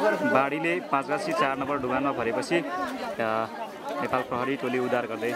बाढीले 5 गाँसी 4 नम्बर ढुङ्गानमा भरेपछि नेपाल प्रहरी टोली उद्धार गर्दै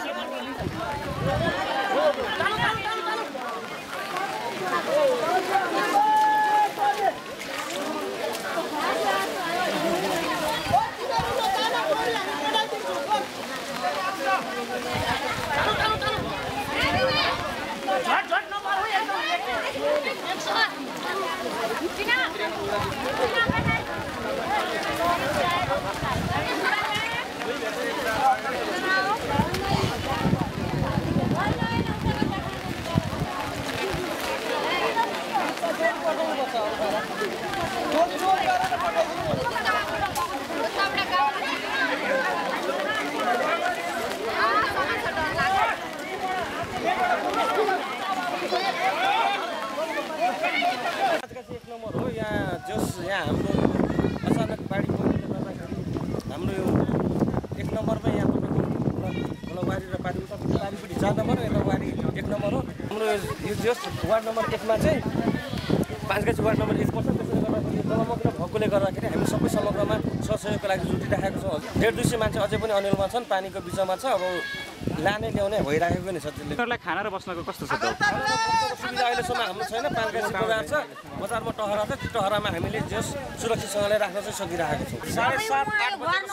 यहाँ हाम्रो अचानक बाढी पहिरोले गर्दाखेरि हाम्रो यो 1 नम्बरमा यहाँ तपाईँको वारी र पारी पारिपट्टि 4 नम्बर यता वारी 1 नम्बर हो। हाम्रो यो जस वार्ड नम्बर 1 मा चाहिँ 5 गाँसी वार्ड नम्बर 1 पर्छ। त्यसले गर्दाखेरि जलमग्न भएकोले गर्दाखेरि हामी सबै समग्रमा सहयोगको लागि जुटिराखेको छौँ। 150-200 मान्छे अझै पनि अनिलमा छन्, पानीको बिचमा छ। अब लाने ल्याउने भइराखेको नि छ। उनीहरूलाई खाना र बस्नको कस्तो छ त? सुविधा अहिलेसम्म हाम्रो छैन। 5 गाँसी बजार छ, बजारमा टहरा छ। त्यो टहरामा हामीले जस सुरक्षितसँगले राख्न चाहिँ सकिरहेको छौँ। 7:30-8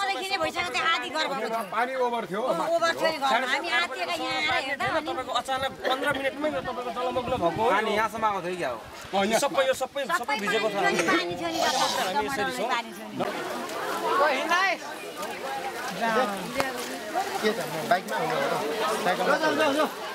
पानी ओभर थियो। तपाईँको अचानक 15 मिनटमै यो तपाईँको जलमग्न भएको हो। पानी यहाँसम्म आउँथ्यो क्या हो? सबै भिजेको छ। हामी यसरी छौँ। के त बाइकमा हुनु हो? साइकलमा